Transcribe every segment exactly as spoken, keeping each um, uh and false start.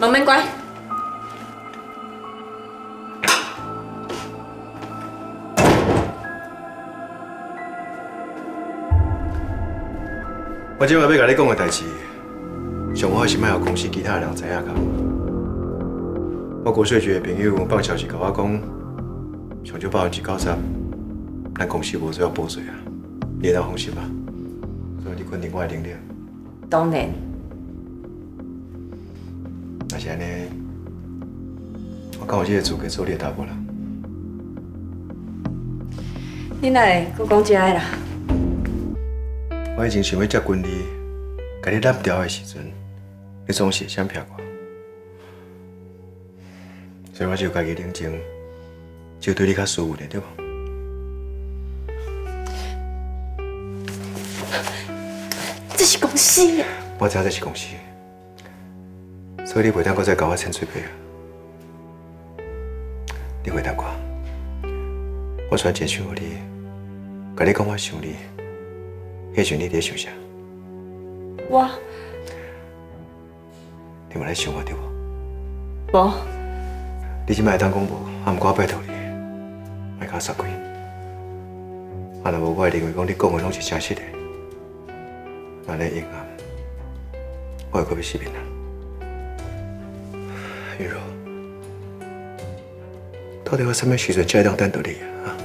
门免关。 我今晚要甲你讲的代志，上好是莫让公司其他人知影个。我国税局的朋友放消息甲我讲，上少百分之九十，咱公司无需要补税啊，你当放心吧。所以你肯定我的能力。 当然。 若是安尼，我敢有这个资格做你的查某人？ 你哪会搁讲这个啦？ 我已经想要接近你，甲你揽掉的时阵，你总是会闪避我，所以我就家己冷静，就对你较舒服点，对无？ 这是公司的。 我知影这是公司，所以你袂当搁再甲我千嘴皮啊！你回答我，我传简讯互你，甲你讲我想你。 迄时你伫想啥？ 我， 你嘛在想我对无？ 无。 你即摆当讲无，啊，毋过我拜托你，莫甲我杀鬼。啊，若无我会认为讲你讲的拢是真实的。那咧阴暗，我会搁要失眠啦。玉茹，到底我什么时阵才会当等到你啊？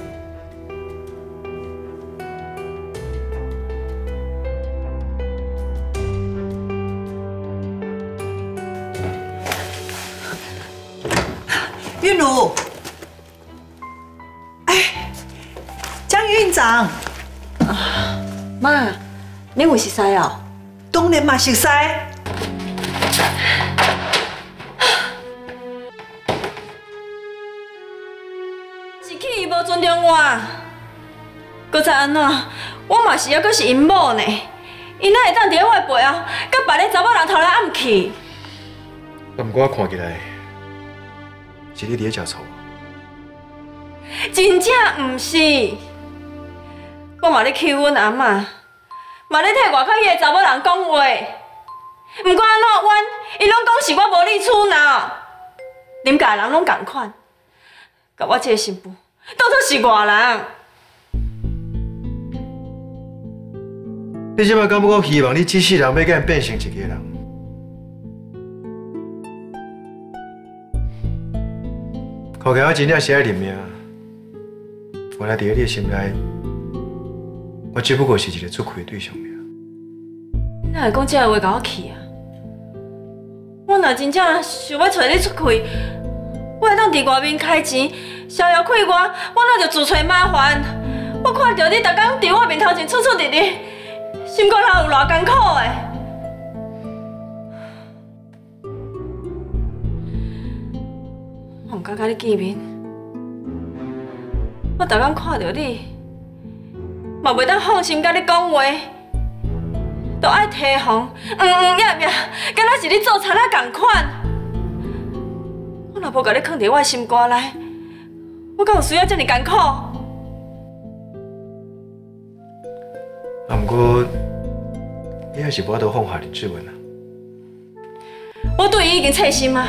韵如，哎，江院长， 啊，妈，你有熟悉哦？ 当然嘛熟悉。 是去伊无尊重我，搁再安怎？我嘛是还阁是因某呢，伊哪会当伫我的背后，甲别个查某人头来暗去？ 不过我看起来。 是你伫咧食醋， 真正毋是，我嘛咧欺阮阿嬷，嘛咧替外口迄个查某人讲话。毋管安怎冤，伊拢讲是我无理取闹，恁家人拢共款，甲我这个媳妇当作是外人。 你即摆敢要我希望你这世人要甲变成一个人？ 看起来我真正是爱认命，原来伫咧你的心内，我只不过是一个出气的对象尔。 你哪会讲这个话甲我气啊？我若真正想要找你出气，我会当伫外面开钱，逍遥快活，我哪就自找麻烦。我看到你逐工伫我面头前出出入入，心肝哪有偌艰苦的？ 我唔敢甲你见面，我逐工看到你，嘛袂当放心甲你讲话，都爱提防，嗯嗯呀呀，敢若是你做贼仔共款。我若无甲你藏伫我的心肝内，我敢有需要遮尔艰苦？ 啊，不过你还是无法度放下林志文啊。 我对伊已经切心啊。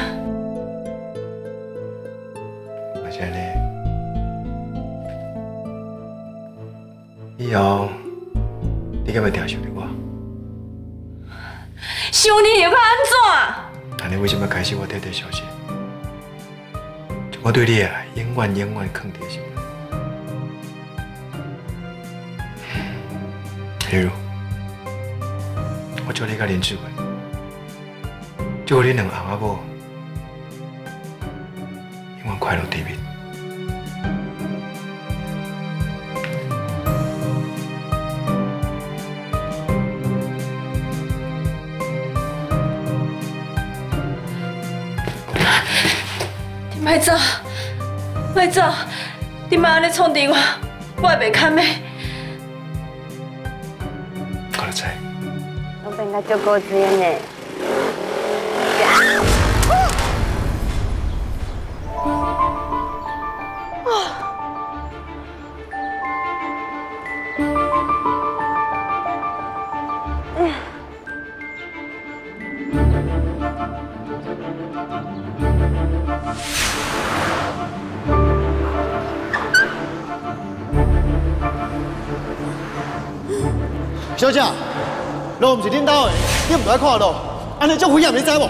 是安尼，以后你敢要定想着我？ 想你又要安怎？安尼为什么开始我喋喋消息？我对你的爱永远永远藏伫心内。例如，我祝你甲林志文，祝你两个翁仔某永远快乐甜蜜。 莫走，莫走！你莫安尼创治我，我会袂堪的。 我就知。 我变甲足高兴的。 小姐，路唔是恁兜的，你唔爱看路，安尼足危险，你知无？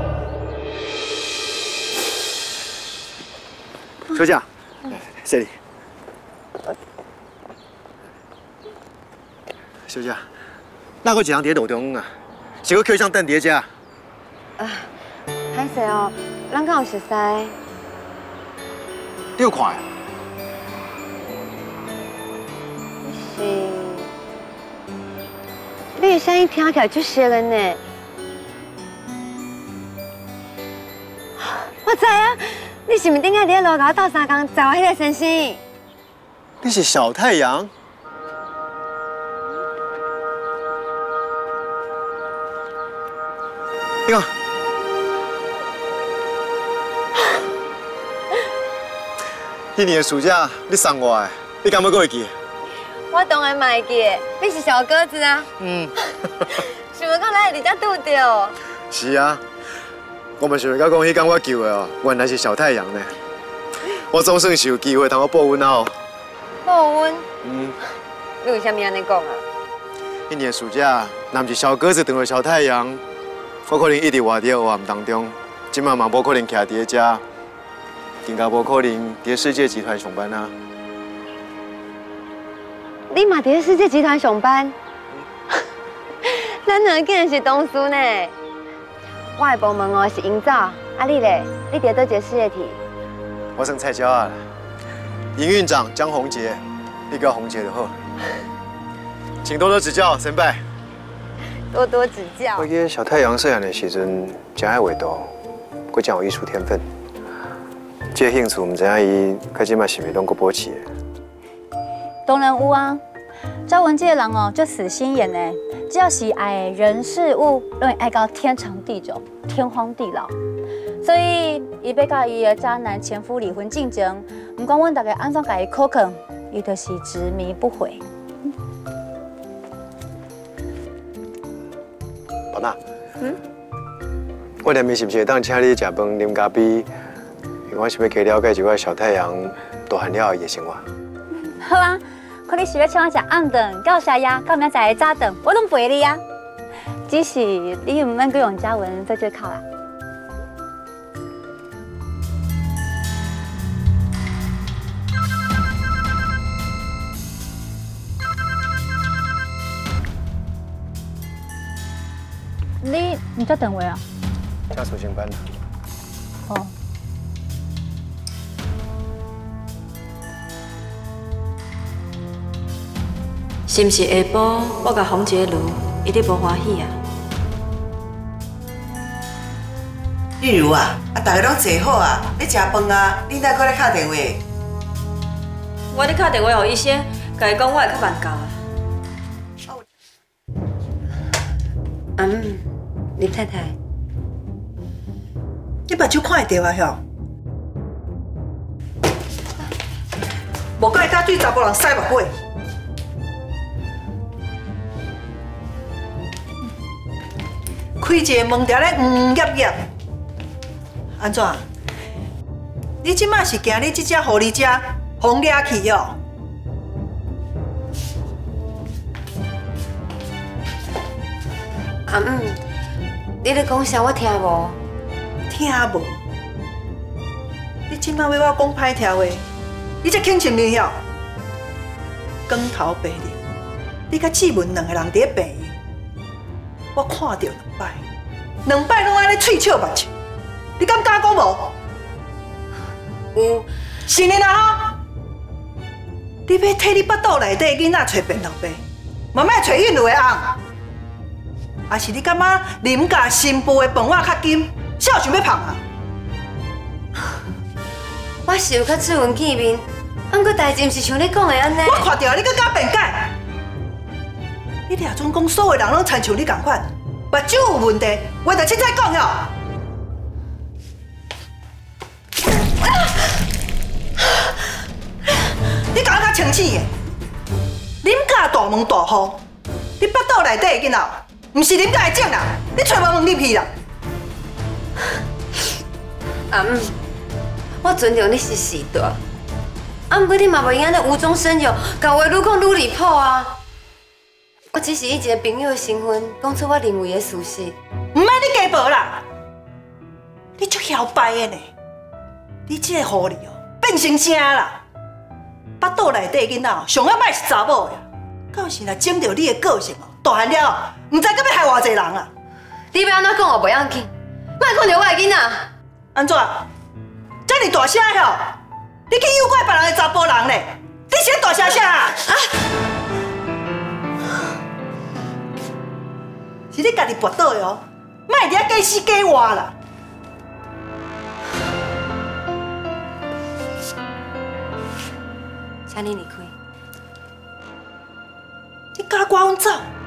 小姐，谢你。小姐，哪个一人伫路中啊？是搁客上等伫遮？啊， 歹势哦，咱敢有熟悉？ 你有看？ 是，你的声音听起来就熟了呢。我知啊，你是毋是顶下伫咧路口斗三工找迄个先生？ 你是小太阳？你看，迄年的暑假你送我的，你敢要搁会记？ 我当然袂记，你是小鸽子啊。 嗯。 想要讲咱会直接拄着。 是啊，我嘛想到讲，迄天我救的哦，原来是小太阳呢。我总算是有机会通我报恩啊！ 报恩？ 嗯。 你为什么安尼讲啊？ 一年暑假，若不是小鸽子当了小太阳，我可能一直活伫黑暗当中，今嘛嘛无可能徛伫遮，更加无可能伫世界集团上班啊！ 你嘛伫世界集团上班？咱两个竟然是同事呢！我的部门哦是营造，啊你咧？你伫倒一个事业体？ 我算菜鸟啊，营运长江宏杰，你叫宏杰就好。请多多指教，先辈。 多多指教。 我记得小太阳细汉的时阵，真爱画图，佫真有艺术天分。这个兴趣唔知影伊，到即嘛是咪拢佫保持的？ 当然有啊，赵文这个人哦，就死心眼呢，只要是爱人事物，拢会爱到天长地久、天荒地老。所以，伊要甲伊的渣男前夫离婚进程，唔管阮大家安怎甲伊口肯，伊就是执迷不悔。 宝娜，嗯，我连暝是不是会当请你食饭啉咖啡？因为我想要加了解一下小太阳大汉了后伊的生活。 好啊，看你是要请我食暗顿、到沙鸭、到明仔载的早顿，我拢陪你啊。只是你唔免跟王嘉文做这靠啦。你唔在等我啊？ 家属上班啦。 哦。 是毋是下晡我甲洪杰如一直无欢喜啊？ 例如啊，啊，大家拢坐好啊，你食饭啊，你哪搁来敲电话？ 我咧打电话给医生，甲伊讲我会较慢到啊。 阿姆，林太太， 你目睭看会到啊？吼，无怪甲对查甫人塞目尾。开一个门条咧，嗯业业，安怎？你即马是惊你即只狐狸精红掠去哦？ 阿姆，你咧讲啥？我听无。 听无？你即马要我讲歹听话，你才轻情灵晓。光头白脸，你甲志文两个人伫咧病院，我看到两摆，两摆拢安尼喙笑目笑，你敢敢讲无？ 有， 是呢啦吼！你要替你腹肚内底囡仔找便当杯，嘛莫找印度的翁。还是你感觉林家新妇的饭碗较金，少想要胖啊？ 我是有较出门见面，不过代志毋是像你讲的安尼。 我看到你搁假辩解，你俩总讲所有人拢亲像你同款，目睭有问题，话就凊彩讲哟。你讲较清醒的，林家大门大户，你腹肚内底的囡仔，毋是林家的种人，你揣无问入去啦。 阿姆，我尊重你是时代，啊，不过你嘛袂用安尼无中生有，甲话愈讲愈离谱啊。 我只是以一个朋友的身份讲出我认为的事实。 唔免你加无啦！你足嚣摆的呢！你这个狐狸哦，变成啥啦？巴肚内底囡仔上啊歹是查某呀！到时若整到你的个性哦，大汉了，唔知搁要害偌济人啊！ 你要安怎讲我袂要紧，莫讲着我的囡仔。 安怎？遮尔大声吼！你去诱拐别人的查甫人咧？你是咧大声啥啊？是你家己跋倒的哦，莫伫遐假死假活啦！ 请你离开。 你甲我阮走？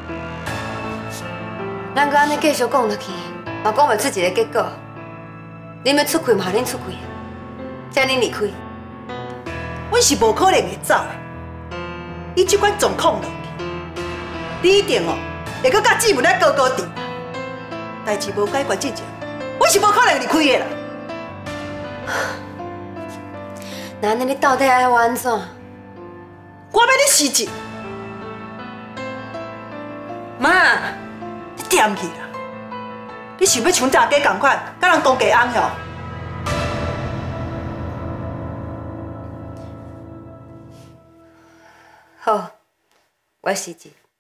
咱搁安尼继续讲落去，嘛讲袂出一个结果。恁要出开嘛，恁出开，请恁离开。 阮是无可能会走的。你即款状况落去，你一定哦会搁甲姊妹咧高高低。代志无解决之前，阮是无可能离开的啦。 那安尼你到底爱我安怎？ 我要你死一！ 妈， 你掂去啦！你想要像大家同款，甲人公家翁哟？ 好，我死一。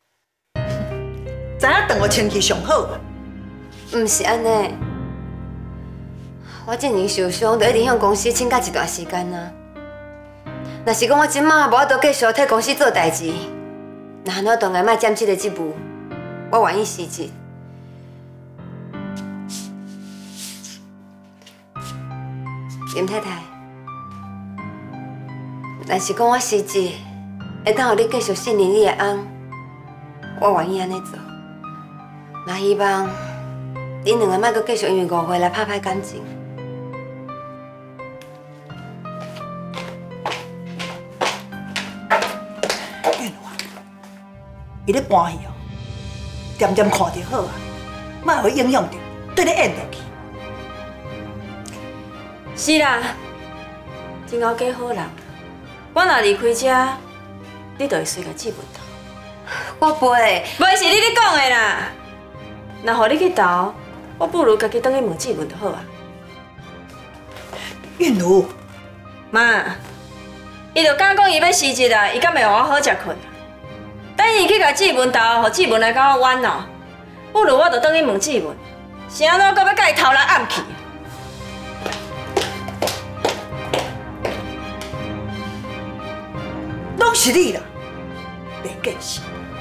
知影当我清气上好。 毋是安尼，我这年受伤，就一直向公司请假一段时间啊。若是讲我即马无法度继续替公司做代志，那安怎当然莫兼这个职务，我愿意辞职。林太太，若是讲我辞职，会当互你继续信任你的翁，我愿意安尼做。那希望恁两个莫阁继续因为误会来拍歹感情。 伊咧搬戏哦，点点看就好啊，莫互影响着对你演落去。 是啦，真够假好人。我若离开这，你就会随甲记问到。 我袂， 袂是你咧讲的啦。若互你去投，我不如家己倒去问记问就好啊。 韵如， 妈，伊就敢讲伊要辞职啦，伊敢袂互我好食困？等伊去甲志文投，互志文来甲我冤哦，不如我就倒去问志文，是安怎搁要甲伊偷来暗去？ 拢是你啦，袂见识。